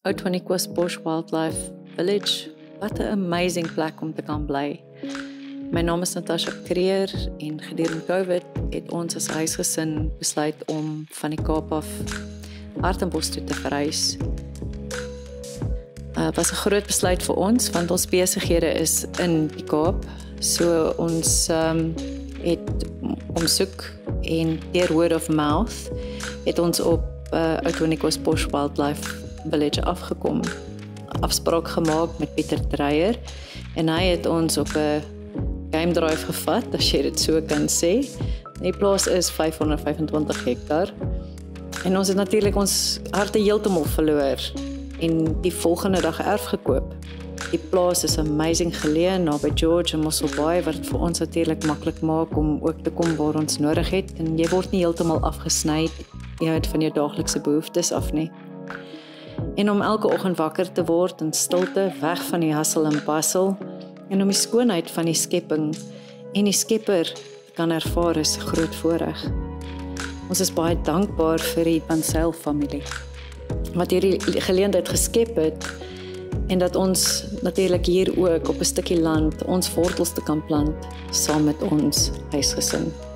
Fynbos-covered Wildlife Village, wat 'n amazing plek om te kan bly. My naam is Natasha en gedurende COVID het ons as huisgesin besluit om van die Kaap af Hartenbos toe te verhuis. Was 'n groot besluit vir ons want ons besighede is in die Kaap. So ons het omsoek en deur word of mouth het ons op Fynbos-covered Wildlife Village afgekom. Afspraak gemaak met Pieter Dreyer en hy het ons op 'n game drive gevat, as jy dit so kan sê. Die plaas is 525 hektar en ons het natuurlik ons harte heeltemal verloor en die volgende dag erf gekoop. Die plaas is amazing geleë naby George en Mossel Bay wat vir ons natuurlik maklik maak om ook te kom waar ons nodig het en jy word nie heeltemal afgesny van jou daaglikse behoeftes af nie. En om elke oggend wakker te word in stilte, weg van die hustle en bustle en om die skoonheid van die skepping en die Skepper kan ervaar is 'n groot voorreg. Ons is baie dankbaar vir die Mossel familie wat hierdie geleentheid geskep het en dat ons natuurlik hier ook op 'n stukkie land ons wortels te kan plant saam met ons huisgesin.